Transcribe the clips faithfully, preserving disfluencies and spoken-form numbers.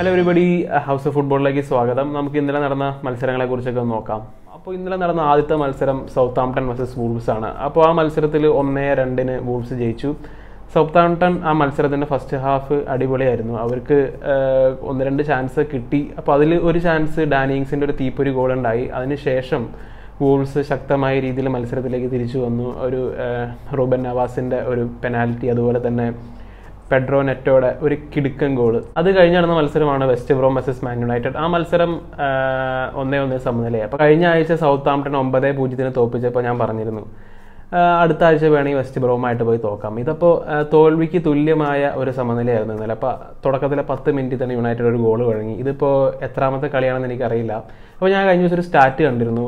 Hello everybody, House of Football like സ്വാഗതം. നമുക്ക് ഇന്നലെ നടന്ന മത്സരങ്ങളെ കുറിച്ചൊക്കെ നോക്കാം. അപ്പോൾ ഇന്നലെ നടന്ന ആദ്യത്തെ മത്സരം സൗത്താംപ്ടൺ വേഴ്സസ് വൂൾവ്സ് ആണ്. അപ്പോൾ ആ മത്സരത്തിൽ ഒന്ന് രണ്ട് ന് വൂൾവ്സ് ജയിച്ചു. സൗത്താംപ്ടൺ ആ മത്സരത്തിന്റെ ഫസ്റ്റ് ഹാഫ് അടിപൊളിയായിരുന്നു. അവർക്ക് ഒന്ന് രണ്ട് ചാൻസ് കിട്ടി. അപ്പോൾ അതിൽ ഒരു ചാൻസ് ഡാനിങ്സിന്റെ ഒരു തീപ്പൊരി ഗോൾ ഉണ്ടായി. അതിനുശേഷം വൂൾവ്സ് ശക്തമായ രീതിയിൽ മത്സരത്തിലേക്ക് തിരിച്ചു വന്നു. ഒരു റൂബൻ നവാസിന്റെ ഒരു പെനാൽറ്റി, അതുപോലെ തന്നെ പെഡ്രോ നെറ്റോയുടെ ഒരു കിടുക്കൻ ഗോള്. അത് കഴിഞ്ഞ് നടന്ന മത്സരമാണ് West Brom versus Man United. ആ മത്സരം ഒന്നേ ഒന്നേ സമനിലയായി. അപ്പോൾ കഴിഞ്ഞ ആഴ്ച സൗത്താംപ്ടൺ ഒമ്പതേ പൂജ്യത്തിന് തോൽപ്പിച്ചപ്പോൾ ഞാൻ പറഞ്ഞിരുന്നു അടുത്ത ആഴ്ച വേണമെങ്കിൽ വെസ്റ്റ് ബ്രോമായിട്ട് പോയി തോക്കാം. ഇതിപ്പോൾ തോൽവിക്ക് തുല്യമായ ഒരു സമനിലയായിരുന്നു ഇന്നലെ. അപ്പോൾ തുടക്കത്തിലെ പത്ത് മിനിറ്റിൽ തന്നെ യുണൈറ്റഡ് ഒരു ഗോൾ വഴങ്ങി. ഇതിപ്പോൾ എത്രാമത്തെ കളിയാണെന്ന് എനിക്കറിയില്ല. അപ്പോൾ ഞാൻ കഴിഞ്ഞ ദിവസം ഒരു സ്റ്റാറ്റ് കണ്ടിരുന്നു.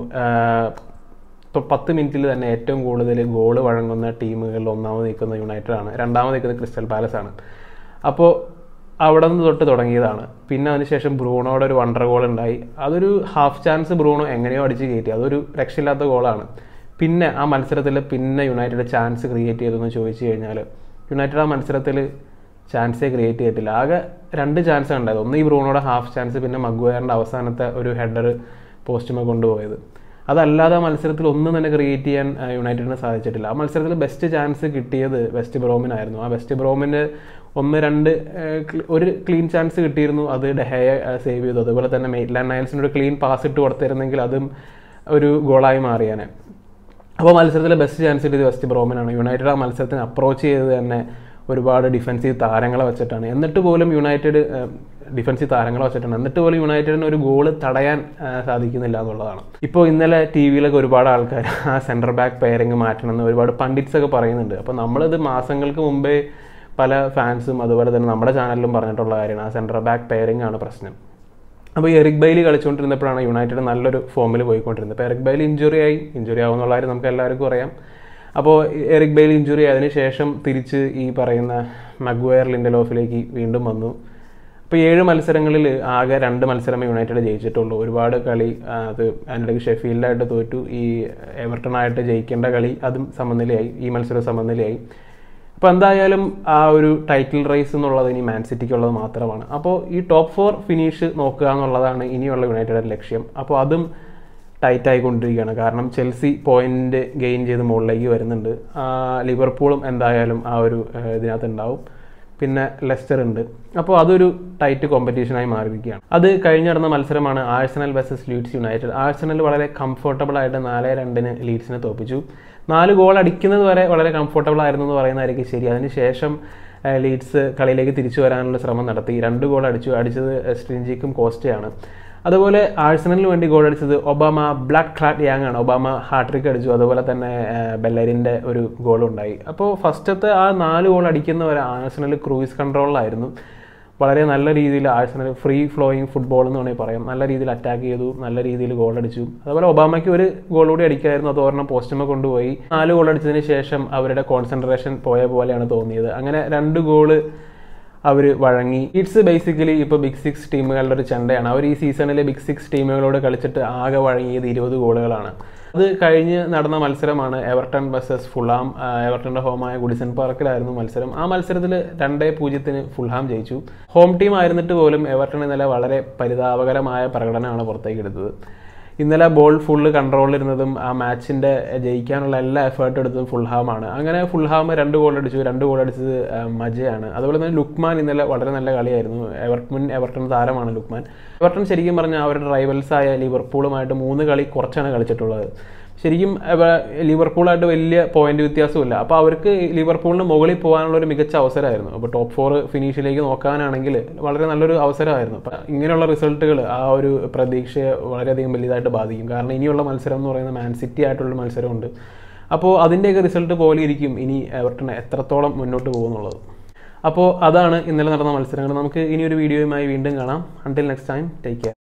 ഇപ്പോൾ പത്ത് മിനിറ്റിൽ തന്നെ ഏറ്റവും കൂടുതൽ ഗോൾ വഴങ്ങുന്ന ടീമുകളിൽ ഒന്നാമത് നിൽക്കുന്ന യുണൈറ്റഡ് ആണ്, രണ്ടാമത് നിൽക്കുന്നത് ക്രിസ്റ്റൽ പാലസ് ആണ്. അപ്പോൾ അവിടെ നിന്ന് തൊട്ട് തുടങ്ങിയതാണ്. പിന്നെ അതിനുശേഷം ബ്രൂണോയുടെ ഒരു വണ്ടർ ഗോൾ ഉണ്ടായി. അതൊരു ഹാഫ് ചാൻസ് ബ്രൂണോ എങ്ങനെയോ അടിച്ച് കയറ്റി. അതൊരു രക്ഷയില്ലാത്ത ഗോളാണ്. പിന്നെ ആ മത്സരത്തിൽ പിന്നെ യുണൈറ്റഡ് ചാൻസ് ക്രിയേറ്റ് ചെയ്തതെന്ന് ചോദിച്ചു കഴിഞ്ഞാൽ യുണൈറ്റഡ് ആ മത്സരത്തിൽ ചാൻസേ ക്രിയേറ്റ് ചെയ്തിട്ടില്ല. ആകെ രണ്ട് ചാൻസ് ഉണ്ടായത്. ഒന്ന് ഈ ബ്രൂണോയുടെ ഹാഫ് ചാൻസ്, പിന്നെ മഗ്വയറിൻ്റെ അവസാനത്തെ ഒരു ഹെഡർ പോസ്റ്റുമേ കൊണ്ടുപോയത്. അതല്ലാതെ മത്സരത്തിൽ ഒന്നും തന്നെ ക്രിയേറ്റ് ചെയ്യാൻ യുണൈറ്റഡിന് സാധിച്ചിട്ടില്ല. ആ മത്സരത്തിൽ ബെസ്റ്റ് ചാൻസ് കിട്ടിയത് വെസ്റ്റ് ബ്രോമിനായിരുന്നു. ആ വെസ്റ്റ് ബ്രോമിന് ഒന്ന് രണ്ട് ഒരു ക്ലീൻ ചാൻസ് കിട്ടിയിരുന്നു. അത് ഡെഹയെ സേവ് ചെയ്തു. അതുപോലെ തന്നെ മെയ്റ്റ്ലാൻഡ് നൈൽസിന് ഒരു ക്ലീൻ പാസ് ഇട്ട് കൊടുത്തിരുന്നെങ്കിൽ അതും ഒരു ഗോളായി മാറിയാനെ. അപ്പോൾ മത്സരത്തിൽ ബെസ്റ്റ് ചാൻസ് കിട്ടിയത് വെസ്റ്റ് ബ്രോമിനാണ്. യുണൈറ്റഡ് ആ മത്സരത്തിന് അപ്രോച്ച് ചെയ്ത് തന്നെ ഒരുപാട് ഡിഫൻസീവ് താരങ്ങളെ വെച്ചിട്ടാണ്. എന്നിട്ട് പോലും യുണൈറ്റഡ് ഡിഫൻസീവ് താരങ്ങളെ വെച്ചിട്ടാണ് എന്നിട്ട് പോലും യുണൈറ്റഡിന് ഒരു ഗോൾ തടയാൻ സാധിക്കുന്നില്ല എന്നുള്ളതാണ്. ഇപ്പോൾ ഇന്നലെ ടി വിയിലൊക്കെ ഒരുപാട് ആൾക്കാർ ആ സെൻറ്റർ ബാക്ക് പെയറിങ് മാറ്റണമെന്ന് ഒരുപാട് പണ്ഡിറ്റ്സ് ഒക്കെ പറയുന്നുണ്ട്. അപ്പോൾ നമ്മളിത് മാസങ്ങൾക്ക് മുമ്പേ പല ഫാൻസും അതുപോലെ തന്നെ നമ്മുടെ ചാനലിലും പറഞ്ഞിട്ടുള്ള കാര്യമാണ്. ആ സെൻറ്റർ ബാക്ക് പെയറിംഗ് ആണ് പ്രശ്നം. അപ്പോൾ എറിക് ബെയ്ലി കളിച്ചുകൊണ്ടിരുന്നപ്പോഴാണ് യുണൈറ്റഡ് നല്ലൊരു ഫോമിൽ പോയിക്കൊണ്ടിരുന്നത്. അപ്പോൾ എറിക് ബെയ്ലി ഇഞ്ചുറി ആയി ഇഞ്ചുറി ആവുന്നുള്ള കാര്യം നമുക്ക് എല്ലാവർക്കും അറിയാം. അപ്പോൾ എറിക് ബെയ്ലി ഇഞ്ചുറി ആയതിനു ശേഷം തിരിച്ച് ഈ പറയുന്ന മഗ്വയർ ലിൻഡലോഫിലേക്ക് വീണ്ടും വന്നു. അപ്പോൾ ഏഴ് മത്സരങ്ങളിൽ ആകെ രണ്ട് മത്സരമേ യുണൈറ്റഡ് ജയിച്ചിട്ടുള്ളൂ. ഒരുപാട് കളി അത് അതിനിടയ്ക്ക് ഷെഫീൽഡായിട്ട് തോറ്റു. ഈ എവർട്ടണായിട്ട് ജയിക്കേണ്ട കളി അതും സമനിലയായി. ഈ മത്സരം സമനിലയായി. അപ്പോൾ എന്തായാലും ആ ഒരു ടൈറ്റിൽ റേസ് എന്നുള്ളത് ഇനി മാൻ സിറ്റിക്കുള്ളത് മാത്രമാണ്. അപ്പോൾ ഈ ടോപ്പ് ഫോർ ഫിനിഷ് നോക്കുക എന്നുള്ളതാണ് ഇനിയുള്ള യുണൈറ്റഡ് ലക്ഷ്യം. അപ്പോൾ അതും ടൈറ്റ് ആയിക്കൊണ്ടിരിക്കുകയാണ്. കാരണം ചെൽസി പോയിന്റ് ഗെയിൻ ചെയ്ത് മുകളിലേക്ക് വരുന്നുണ്ട്. ലിവർപൂളും എന്തായാലും ആ ഒരു ഇതിനകത്ത് ഉണ്ടാവും. പിന്നെ ലെസ്റ്റർ ഉണ്ട്. അപ്പോൾ അതൊരു ടൈറ്റ് കോമ്പറ്റീഷനായി മാറിയിരിക്കുകയാണ്. അത് കഴിഞ്ഞ് നടന്ന മത്സരമാണ് Arsenal versus Leeds United. Arsenal വളരെ കംഫർട്ടബിൾ ആയിട്ട് നാല് രണ്ടിന് ലീഡ്സിനെ തോൽപ്പിച്ചു. നാല് ഗോൾ അടിക്കുന്നത് വരെ വളരെ കംഫർട്ടബിൾ ആയിരുന്നു എന്ന് പറയുന്നതായിരിക്കും ശരി. അതിനുശേഷം ലീഡ്സ് കളിയിലേക്ക് തിരിച്ചു വരാനുള്ള ശ്രമം നടത്തി. രണ്ട് ഗോൾ അടിച്ചു. അടിച്ചത് സ്ട്രിഞ്ചിക്കും കോസ്റ്റയാണ്. അതുപോലെ ആഴ്സണലിന് വേണ്ടി ഗോൾ അടിച്ചത് ഒബാമ ബ്ലാക്ക് ക്ലാഡ് യാങ് ആണ്. ഒബാമ ഹാട്രിക് അടിച്ചു. അതുപോലെ തന്നെ ബെല്ലരിൻ്റെ ഒരു ഗോളുണ്ടായി. അപ്പോൾ ഫസ്റ്റത്തെ ആ നാല് ഗോൾ അടിക്കുന്നവരെ ആഴ്സണൽ ക്രൂയിസ് കൺട്രോളിലായിരുന്നു. വളരെ നല്ല രീതിയിൽ ആഴ്സണൽ ഫ്രീ ഫ്ലോയിങ് ഫുട്ബോൾ എന്ന് വേണമെങ്കിൽ പറയാം. നല്ല രീതിയിൽ അറ്റാക്ക് ചെയ്തു, നല്ല രീതിയിൽ ഗോൾ അടിച്ചു. അതുപോലെ ഒബാമയ്ക്ക് ഒരു ഗോൾ കൂടി അടിക്കായിരുന്നു. അത് ഒരെണ്ണം പോസ്റ്റുമേ കൊണ്ടുപോയി. നാല് ഗോൾ അടിച്ചതിന് ശേഷം അവരുടെ കോൺസെൻട്രേഷൻ പോയ പോലെയാണ് തോന്നിയത്. അങ്ങനെ രണ്ട് ഗോള് അവർ വഴങ്ങി. ലീഡ്സ് ബേസിക്കലി ഇപ്പോൾ ബിഗ് സിക്സ് ടീമുകളുടെ ഒരു ചെണ്ടയാണ്. അവർ ഈ സീസണിലെ ബിഗ് സിക്സ് ടീമുകളോട് കളിച്ചിട്ട് ആകെ വഴങ്ങിയത് ഇരുപത് ഗോളുകളാണ്. അത് കഴിഞ്ഞ് നടന്ന മത്സരമാണ് എവർട്ടൺ വേഴ്സസ് ഫുൾഹാം. എവർട്ടൻ്റെ ഹോമായ ഗുഡിസൺ പാർക്കിലായിരുന്നു മത്സരം. ആ മത്സരത്തിൽ രണ്ടേ പൂജ്യത്തിന് ഫുൾഹാം ജയിച്ചു. ഹോം ടീം ആയിരുന്നിട്ട് പോലും എവർട്ടൺ ഇന്നലെ വളരെ പരിതാപകരമായ പ്രകടനമാണ് പുറത്തേക്ക് എടുത്തത്. ഇന്നലെ ബോൾ ഫുള്ള് കൺട്രോളിലിരുന്നതും ആ മാച്ചിൻ്റെ ജയിക്കാനുള്ള എല്ലാ എഫേർട്ടും എടുത്തതും ഫുൾഹാമാണ്. അങ്ങനെ ഫുൾഹാം രണ്ട് ഗോൾ അടിച്ചു. രണ്ട് ഗോൾ അടിച്ചത് മജയാണ്. അതുപോലെ തന്നെ ലുക്മാൻ ഇന്നലെ വളരെ നല്ല കളിയായിരുന്നു. എവർട്ടൺ എവർട്ടൺ താരമാണ് ലുക്മാൻ. എവർട്ടൺ ശരിക്കും പറഞ്ഞാൽ അവരുടെ റൈവൽസായ ലിവർപൂളുമായിട്ട് മൂന്ന് കളി കുറച്ചാണ് കളിച്ചിട്ടുള്ളത്. ശരിക്കും ലിവർപൂളായിട്ട് വലിയ പോയിന്റ് വ്യത്യാസമില്ല. അപ്പോൾ അവർക്ക് ലിവർപൂളിന് മുകളിൽ പോകാനുള്ള ഒരു മികച്ച അവസരമായിരുന്നു. അപ്പോൾ ടോപ്പ് ഫോർ ഫിനിഷിലേക്ക് നോക്കാനാണെങ്കിൽ വളരെ നല്ലൊരു അവസരമായിരുന്നു. അപ്പം ഇങ്ങനെയുള്ള റിസൾട്ടുകൾ ആ ഒരു പ്രതീക്ഷയെ വളരെയധികം വലിയതായിട്ട് ബാധിക്കും. കാരണം ഇനിയുള്ള മത്സരം എന്ന് പറയുന്നത് മാൻ സിറ്റി ആയിട്ടുള്ള മത്സരമുണ്ട്. അപ്പോൾ അതിൻ്റെയൊക്കെ റിസൾട്ട് പോലെ ഇരിക്കും ഇനി എവർട്ടൺ എത്രത്തോളം മുന്നോട്ട് പോകുന്നുള്ളത്. അപ്പോൾ അതാണ് ഇന്നലെ നടന്ന മത്സരങ്ങൾ. നമുക്ക് ഇനിയൊരു വീഡിയോയുമായി വീണ്ടും കാണാം. Until next time, take care.